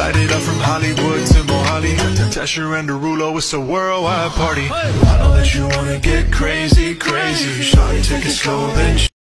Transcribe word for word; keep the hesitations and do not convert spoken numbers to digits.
Light it up from Hollywood to Mohali, Tesher and Derulo, it's a worldwide party. I know that you wanna get crazy, crazy. Shawty, take it slow, then